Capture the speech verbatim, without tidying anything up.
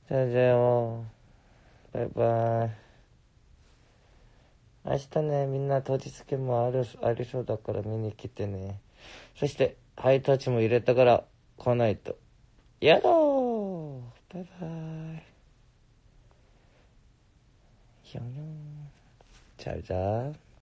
じゃあじゃあよ。バイバイ。明日ね、みんな当日券もある、ありそうだから見に来てね。そして、ハイタッチも入れたから来ないと。やだー。バイバイ。ひょんよん。じゃあじゃあ。